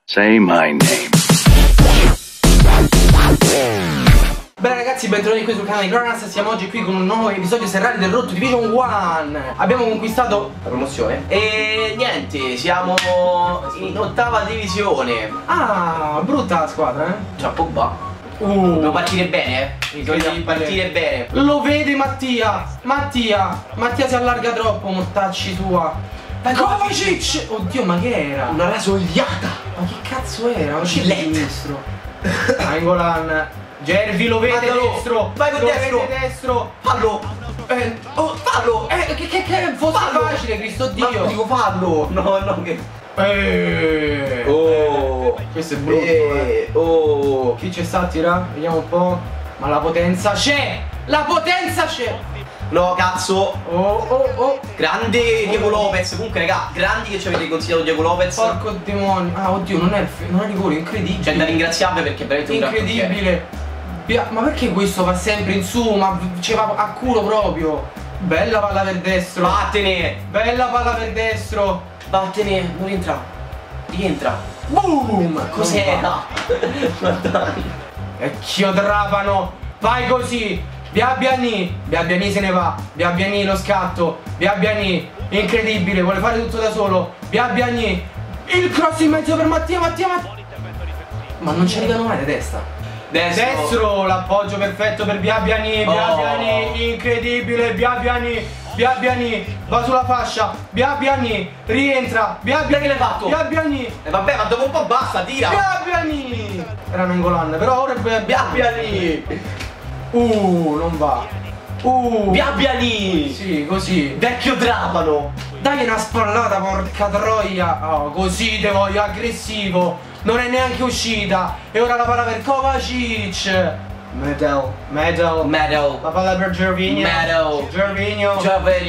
Say my name. Bene ragazzi, bentornati qui sul canale di Cronas. Siamo oggi qui con un nuovo episodio serale del Road to Division 1. Abbiamo conquistato la promozione e niente, siamo in ottava divisione. Ah, brutta la squadra, C'ha Pogba. Dobbiamo partire bene, bisogna partire bene. Lo vede Mattia si allarga troppo, mortacci tua. Kovacic! Oddio, ma che era? Una rasoiata. Ma che cazzo era? Un sinistro. Angolan. Gervi lo vede destro. Vai con destro. Vede destro. Fallo. Fallo. Che fosse facile, Cristo Dio. Ma dico fallo. No, che... Questo è brutto. Chi c'è sta a tirare? Vediamo un po'. Ma la potenza c'è! La potenza c'è! No, cazzo. Oh. Grande Diego Lopez. Comunque, raga, grandi che ci avete consigliato Diego Lopez. Porco demonio. Ah, oddio, non è rigore, incredibile. C'è da ringraziarvi perché è veramente un incredibile. Ma perché questo va sempre in su? Ma ci va a culo proprio. Bella palla per destro. Vattene. Bella palla per destro. Vattene, non rientra. Rientra. Boom! Cos'era? Ma dai. Vecchio Trapano. Vai così. Biabiani se ne va. Biabiani lo scatto. Biabiani, incredibile, vuole fare tutto da solo. Biabiani, il cross in mezzo per Mattia. Ma non ci arrivano mai da testa. Destro, l'appoggio perfetto per Biabiani. Biabiani, incredibile. Biabiani va sulla fascia. Biabiani rientra. Biabiani che l'hai fatto? Biabiani. Vabbè, ma dopo un po' basta, tira. Biabiani. Era un Angolan, però ora è Biabiani. Non va. Biabiani. Sì, così. Vecchio Trapano. Dai una spallata, porca troia. Così te voglio, aggressivo. Non è neanche uscita. E ora la palla per Kovacic. Medel. La palla per Gervinho. Gervinho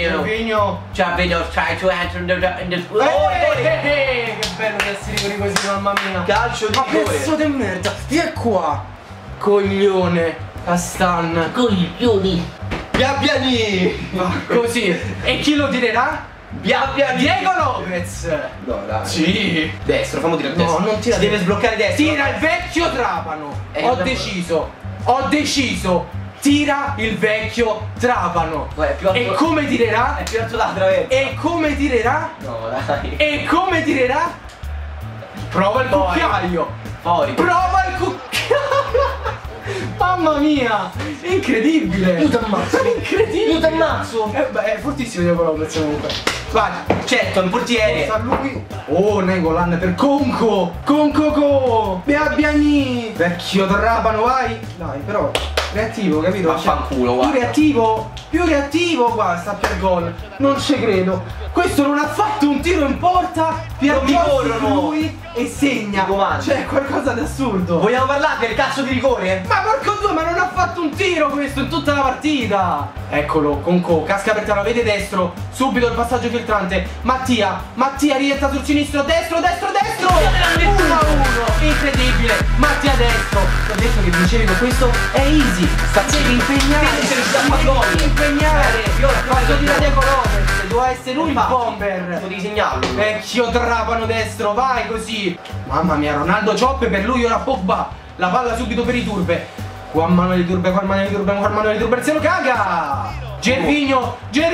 try to enter in the che bello questi rigori così, mamma mia. Calcio di rigore. Ma pezzo di merda. Via qua. Coglione. Castan. Coglioni. Biabiani. Così. E chi lo tirerà? Biabiani. Diego Lopez. No, dai. Sì. Destro, fammi tirare a destra. No, non tira. Si deve sbloccare destro. Tira il vecchio Trapano. Ho deciso. Tira il vecchio Trapano. E come tirerà? È più alto la traversa. E come tirerà? No, dai. E come tirerà? Prova il cucchiaio. Fuori. Prova il cucchiaio. Mamma mia, incredibile. Io ti ammazzo. Incredibile. Io ti ammazzo. È fortissimo Diego Lopez comunque. Vai. Certo, il portiere. Sta lui. Nangolan per Conco. Biabiani. Vecchio Trapano, vai. Dai, però reattivo, capito? Vaffanculo, guarda. Più reattivo, qua sta per gol. Non ci credo. Questo non ha fatto un tiro in porta. Non mi corrono. Lui e segna. Cioè, qualcosa di assurdo. Vogliamo parlare del cazzo di rigore? Ma porco due, ma non ha fatto un tiro questo in tutta la partita. Eccolo, Conco, casca per terra, vede destro. Subito il passaggio filtrante. Mattia rientra sul sinistro, destro. 1-1, incredibile. Mattia destro. Ti ho detto che vincevi con questo è easy. Devi impegnare. Fatto di Diego Lopez. Doveva essere lui il bomber. Devi segnarlo. Vecchio Trapano destro, vai così. Mamma mia, Ronaldo Cioppe per lui, ora Pogba. La palla subito per i Turbe. Juan Manuel Turbe, se lo caga. Gervinho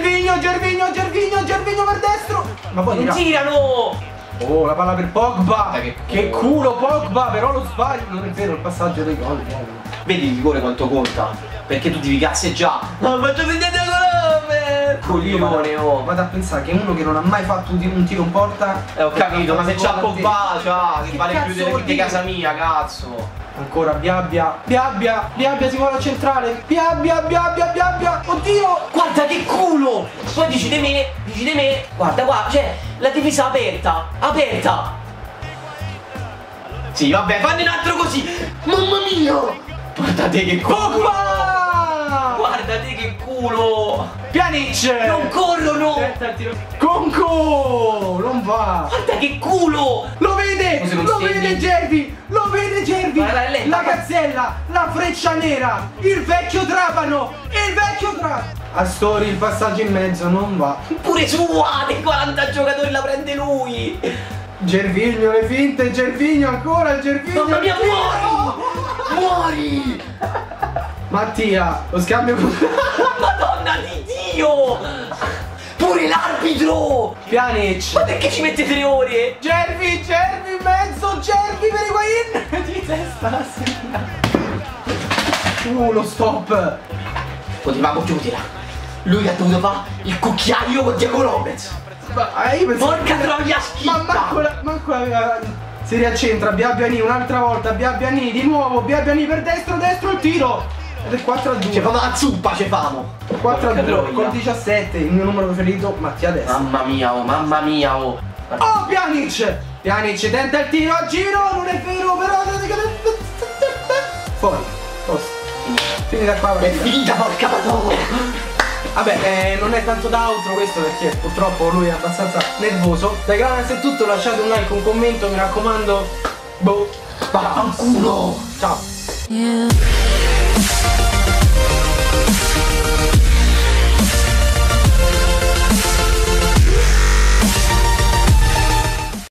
per destro. Ma poi non tirano. La palla per Pogba. Che culo Pogba, però lo sbaglio. Non è vero, il passaggio dei gol. Vedi il rigore quanto conta? Perché tu devi cazzeggiare. Ma faccio segnare coglione, Vado a pensare che uno che non ha mai fatto un tiro in porta. Ho capito, ma se c'ha Pogba, che vale più di casa mia, cazzo. Ancora Biabbia si vuole centrale. Biabbia. Oddio. Guarda che culo. Poi dici di me. Guarda qua, cioè la difesa aperta. Sì, vabbè, fanne un altro così. Mamma mia. Guardate che culo. Guardate che culo. Pjanic. Non corrono. Conco. Non va. Guarda che culo. Lo vede Gervi. Vai, la gazzella, la freccia nera, il vecchio Trapano. Astori, il passaggio in mezzo non va. Pure su, dei 40 giocatori la prende lui. Gervinho, le finte, Gervinho ancora, il Gervinho. Mamma mia, muori! Muori! Mattia, lo scambio. Madonna di Dio! Pure l'arbitro! Pjanic. Ma perché ci mette 3 ore? Gervi in mezzo, Gervi per Higuain. Di testa a segna. Lo stop. Potevamo chiudere. Lui ha dovuto fare il cucchiaio con Diego Lopez. Io pensavo. Porca troia Ma schiffa! manco aveva. Si riaccentra, Biabiani un'altra volta, Biabiani di nuovo, Biabiani per destro il tiro. Ed è 4-2. Ci famo la zuppa, ci famo. 4-2 con 17, il mio numero preferito, Mattia Destra. Mamma mia, oh, mamma mia, oh. Oh, Pjanic! Pjanic tenta il tiro a giro, non è vero, però. Fuori. Tosto. Finita qua. È finita, porca madonna! Vabbè, non è tanto da outro questo perché purtroppo lui è abbastanza nervoso. Dai ragazzi, è tutto, lasciate un like, un commento, mi raccomando. Boh. Spara un culo! Ciao. Yeah.